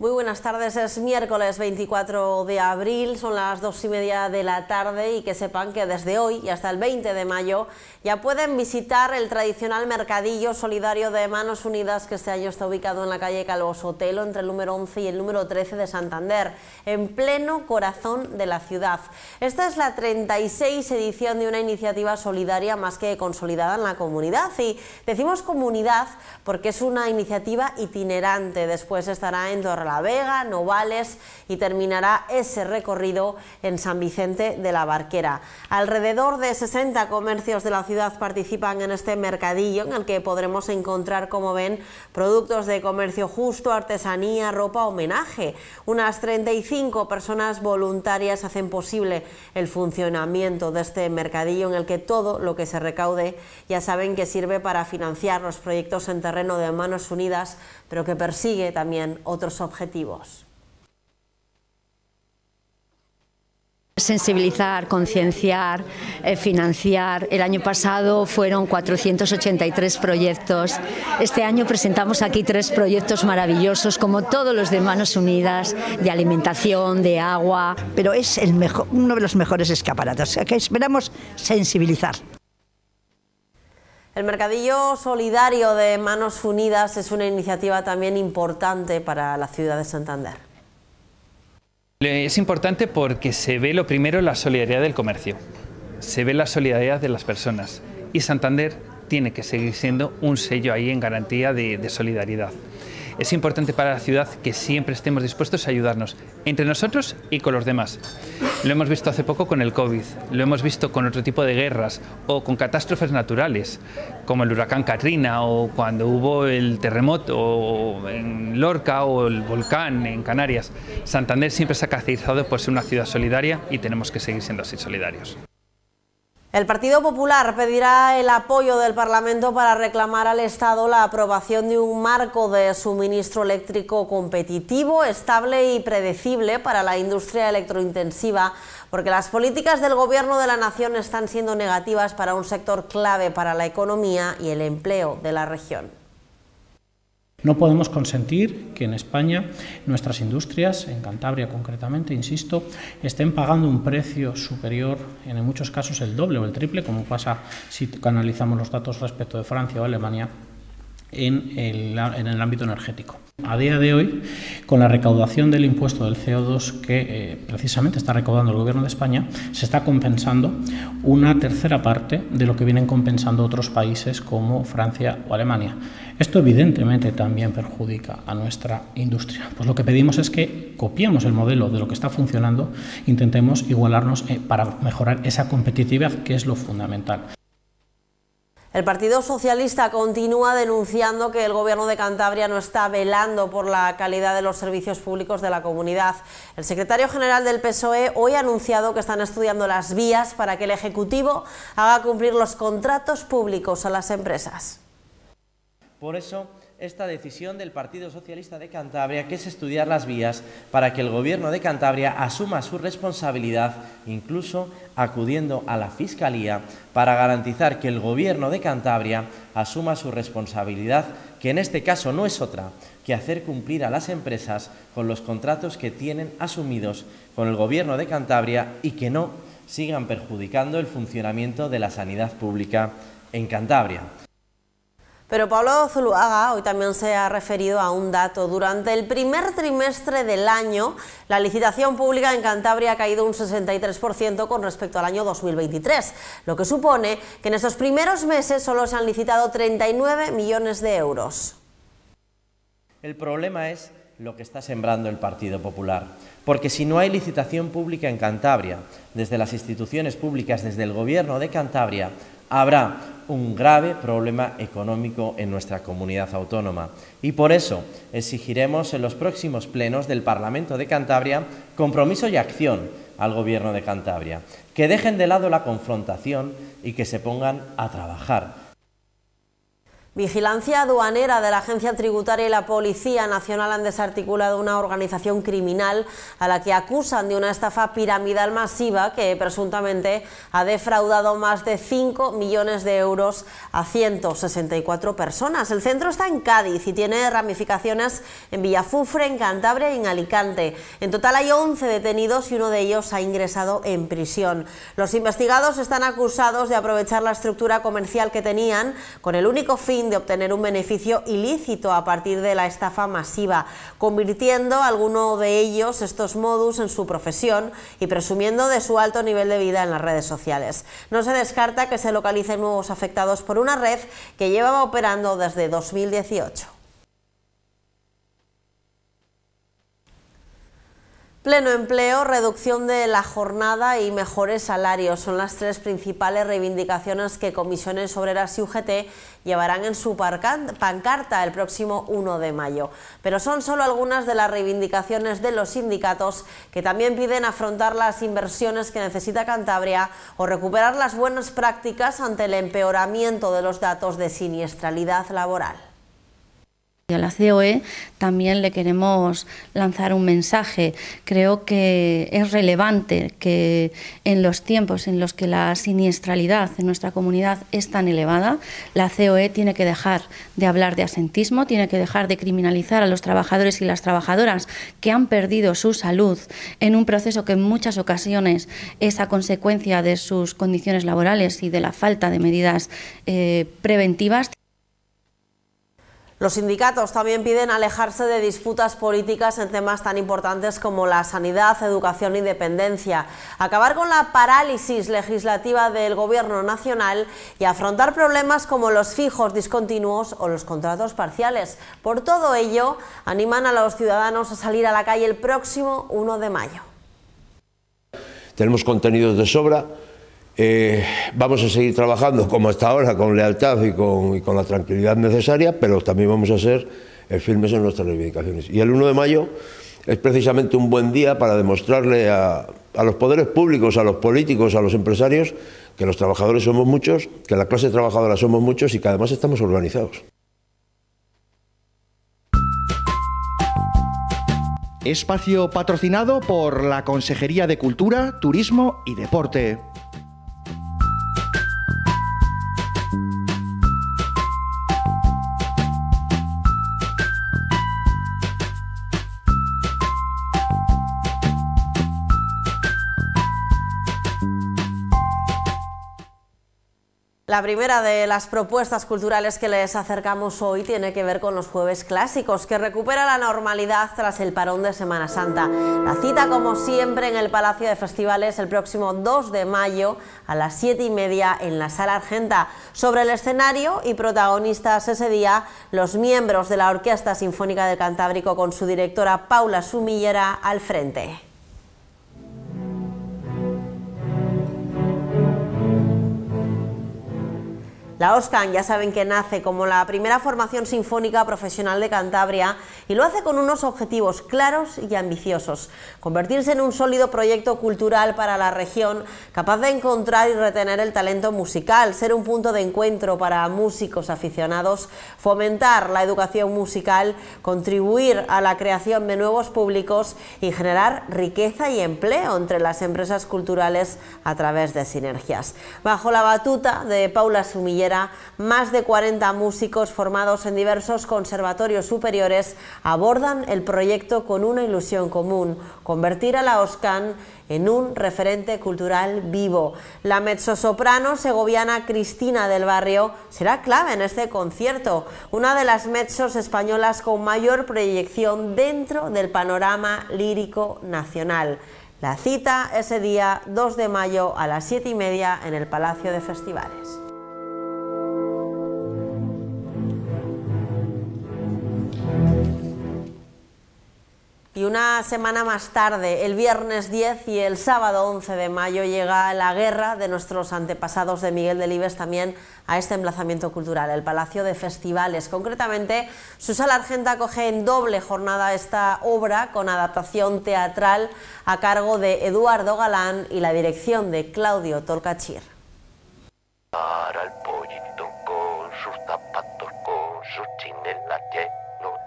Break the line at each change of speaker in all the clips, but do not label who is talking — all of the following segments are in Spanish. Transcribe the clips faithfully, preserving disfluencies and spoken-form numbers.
Muy buenas tardes, es miércoles veinticuatro de abril, son las dos y media de la tarde y que sepan que desde hoy y hasta el veinte de mayo ya pueden visitar el tradicional mercadillo solidario de Manos Unidas, que este año está ubicado en la calle Calvo Sotelo, entre el número once y el número trece de Santander, en pleno corazón de la ciudad. Esta es la treinta y seis edición de una iniciativa solidaria más que consolidada en la comunidad, y decimos comunidad porque es una iniciativa itinerante. Después estará en Torrelavega, Novales y terminará ese recorrido en San Vicente de la Barquera. Alrededor de sesenta comercios de la ciudad participan en este mercadillo, en el que podremos encontrar, como ven, productos de comercio justo, artesanía, ropa, homenaje. Unas treinta y cinco personas voluntarias hacen posible el funcionamiento de este mercadillo, en el que todo lo que se recaude ya saben que sirve para financiar los proyectos en terreno de Manos Unidas, pero que persigue también otros objetivos.
Sensibilizar, concienciar, eh, financiar. El año pasado fueron cuatrocientos ochenta y tres proyectos. Este año presentamos aquí tres proyectos maravillosos, como todos los de Manos Unidas, de alimentación, de agua.
Pero es el mejor, uno de los mejores escaparates, que esperamos sensibilizar.
El Mercadillo Solidario de Manos Unidas es una iniciativa también importante para la ciudad de Santander.
Es importante porque se ve lo primero la solidaridad del comercio, se ve la solidaridad de las personas, y Santander tiene que seguir siendo un sello ahí en garantía de, de solidaridad. Es importante para la ciudad que siempre estemos dispuestos a ayudarnos entre nosotros y con los demás. Lo hemos visto hace poco con el COVID, lo hemos visto con otro tipo de guerras o con catástrofes naturales, como el huracán Katrina o cuando hubo el terremoto en Lorca o el volcán en Canarias. Santander siempre se ha caracterizado por ser una ciudad solidaria y tenemos que seguir siendo así solidarios.
El Partido Popular pedirá el apoyo del Parlamento para reclamar al Estado la aprobación de un marco de suministro eléctrico competitivo, estable y predecible para la industria electrointensiva, porque las políticas del Gobierno de la Nación están siendo negativas para un sector clave para la economía y el empleo de la región.
No podemos consentir que en España nuestras industrias, en Cantabria concretamente, insisto, estén pagando un precio superior, en muchos casos el doble o el triple, como pasa si analizamos los datos respecto de Francia o Alemania, en el, en el ámbito energético. A día de hoy, con la recaudación del impuesto del C O dos que eh, precisamente está recaudando el Gobierno de España, se está compensando una tercera parte de lo que vienen compensando otros países como Francia o Alemania. Esto evidentemente también perjudica a nuestra industria. Pues lo que pedimos es que copiemos el modelo de lo que está funcionando, intentemos igualarnos eh, para mejorar esa competitividad, que es lo fundamental.
El Partido Socialista continúa denunciando que el Gobierno de Cantabria no está velando por la calidad de los servicios públicos de la comunidad. El secretario general del P S O E hoy ha anunciado que están estudiando las vías para que el Ejecutivo haga cumplir los contratos públicos a las empresas.
Por eso, esta decisión del Partido Socialista de Cantabria, que es estudiar las vías para que el Gobierno de Cantabria asuma su responsabilidad, incluso acudiendo a la Fiscalía, para garantizar que el Gobierno de Cantabria asuma su responsabilidad, que en este caso no es otra que hacer cumplir a las empresas con los contratos que tienen asumidos con el Gobierno de Cantabria y que no sigan perjudicando el funcionamiento de la sanidad pública en Cantabria.
Pero Pablo Zuluaga hoy también se ha referido a un dato. Durante el primer trimestre del año, la licitación pública en Cantabria ha caído un sesenta y tres por ciento con respecto al año dos mil veintitrés, lo que supone que en estos primeros meses solo se han licitado treinta y nueve millones de euros.
El problema es lo que está sembrando el Partido Popular, porque si no hay licitación pública en Cantabria, desde las instituciones públicas, desde el Gobierno de Cantabria, habrá un grave problema económico en nuestra comunidad autónoma, y por eso exigiremos en los próximos plenos del Parlamento de Cantabria compromiso y acción al Gobierno de Cantabria, que dejen de lado la confrontación y que se pongan a trabajar.
Vigilancia aduanera de la Agencia Tributaria y la Policía Nacional han desarticulado una organización criminal a la que acusan de una estafa piramidal masiva que presuntamente ha defraudado más de cinco millones de euros a ciento sesenta y cuatro personas. El centro está en Cádiz y tiene ramificaciones en Villafufre, en Cantabria y en Alicante. En total hay once detenidos y uno de ellos ha ingresado en prisión. Los investigados están acusados de aprovechar la estructura comercial que tenían con el único fin de obtener un beneficio ilícito a partir de la estafa masiva, convirtiendo a alguno de ellos estos modus en su profesión y presumiendo de su alto nivel de vida en las redes sociales. No se descarta que se localicen nuevos afectados por una red que llevaba operando desde dos mil dieciocho. Pleno empleo, reducción de la jornada y mejores salarios son las tres principales reivindicaciones que Comisiones Obreras y U G T llevarán en su pancarta el próximo uno de mayo. Pero son solo algunas de las reivindicaciones de los sindicatos que también piden afrontar las inversiones que necesita Cantabria o recuperar las buenas prácticas ante el empeoramiento de los datos de siniestralidad laboral.
Y a la C O E también le queremos lanzar un mensaje. Creo que es relevante que en los tiempos en los que la siniestralidad en nuestra comunidad es tan elevada, la C O E tiene que dejar de hablar de asentismo, tiene que dejar de criminalizar a los trabajadores y las trabajadoras que han perdido su salud en un proceso que en muchas ocasiones es a consecuencia de sus condiciones laborales y de la falta de medidas eh, preventivas.
Los sindicatos también piden alejarse de disputas políticas en temas tan importantes como la sanidad, educación y dependencia, acabar con la parálisis legislativa del Gobierno nacional y afrontar problemas como los fijos discontinuos o los contratos parciales. Por todo ello, animan a los ciudadanos a salir a la calle el próximo uno de mayo.
Tenemos contenidos de sobra. Eh, vamos a seguir trabajando como hasta ahora, con lealtad y con, y con la tranquilidad necesaria, pero también vamos a ser eh, firmes en nuestras reivindicaciones. Y el uno de mayo es precisamente un buen día para demostrarle a, a los poderes públicos, a los políticos, a los empresarios, que los trabajadores somos muchos, que la clase trabajadora somos muchos y que además estamos organizados.
Espacio patrocinado por la Consejería de Cultura, Turismo y Deporte.
La primera de las propuestas culturales que les acercamos hoy tiene que ver con los Jueves Clásicos, que recupera la normalidad tras el parón de Semana Santa. La cita, como siempre, en el Palacio de Festivales el próximo dos de mayo a las siete y media en la Sala Argenta. Sobre el escenario y protagonistas ese día, los miembros de la Orquesta Sinfónica del Cantábrico con su directora Paula Sumillera al frente. La OSCAN ya saben que nace como la primera formación sinfónica profesional de Cantabria y lo hace con unos objetivos claros y ambiciosos: convertirse en un sólido proyecto cultural para la región, capaz de encontrar y retener el talento musical, ser un punto de encuentro para músicos aficionados, fomentar la educación musical, contribuir a la creación de nuevos públicos y generar riqueza y empleo entre las empresas culturales a través de sinergias. Bajo la batuta de Paula Sumillera, más de cuarenta músicos formados en diversos conservatorios superiores abordan el proyecto con una ilusión común: convertir a la OSCAN en un referente cultural vivo. La mezzosoprano segoviana Cristina del Barrio será clave en este concierto, una de las mezzos españolas con mayor proyección dentro del panorama lírico nacional. La cita ese día dos de mayo a las siete y media en el Palacio de Festivales. Y una semana más tarde, el viernes diez y el sábado once de mayo, llega la guerra de nuestros antepasados de Miguel Delibes también a este emplazamiento cultural, el Palacio de Festivales. Concretamente, su Sala Argenta acoge en doble jornada esta obra con adaptación teatral a cargo de Eduardo Galán y la dirección de Claudio Tolcachir.
Para el pollito con sus zapatos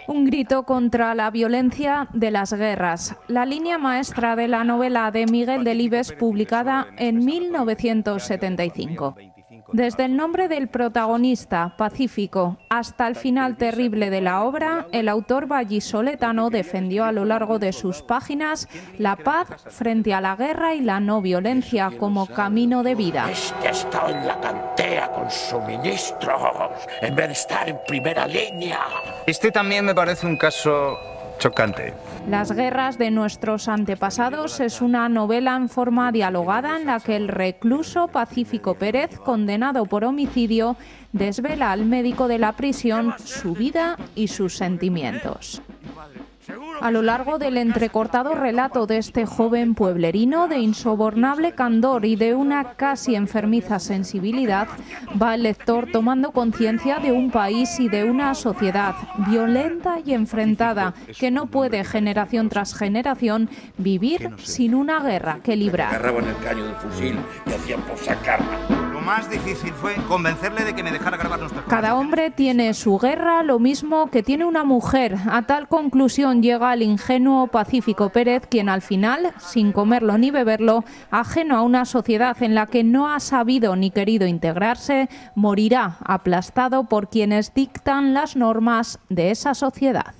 Un grito contra la violencia de las guerras, la línea maestra de la novela de Miguel Delibes publicada en mil novecientos setenta y cinco. Desde el nombre del protagonista, Pacífico, hasta el final terrible de la obra, el autor vallisoletano defendió a lo largo de sus páginas la paz frente a la guerra y la no violencia como camino de vida.
Este ha estado en la cantera con suministros, en vez de estar en primera línea.
Este también me parece un caso chocante.
Las guerras de nuestros antepasados es una novela en forma dialogada en la que el recluso Pacífico Pérez, condenado por homicidio, desvela al médico de la prisión su vida y sus sentimientos. A lo largo del entrecortado relato de este joven pueblerino de insobornable candor y de una casi enfermiza sensibilidad, va el lector tomando conciencia de un país y de una sociedad violenta y enfrentada que no puede generación tras generación vivir sin una guerra que librar.
Agarraban el caño del fusil y hacían por sacarla.
Lo más difícil fue convencerle de que me dejara grabar nuestras
Cada hombre tiene su guerra, lo mismo que tiene una mujer. A tal conclusión llega el ingenuo Pacífico Pérez, quien al final, sin comerlo ni beberlo, ajeno a una sociedad en la que no ha sabido ni querido integrarse, morirá aplastado por quienes dictan las normas de esa sociedad.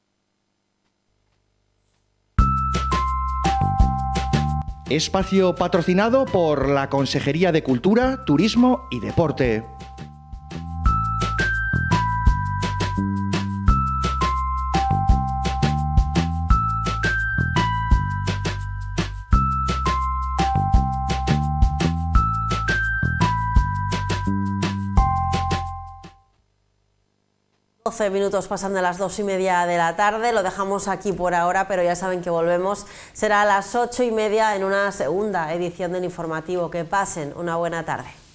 Espacio patrocinado por la Consejería de Cultura, Turismo y Deporte.
doce minutos pasan de las dos y media de la tarde, lo dejamos aquí por ahora, pero ya saben que volvemos, será a las ocho y media en una segunda edición del informativo. Que pasen una buena tarde.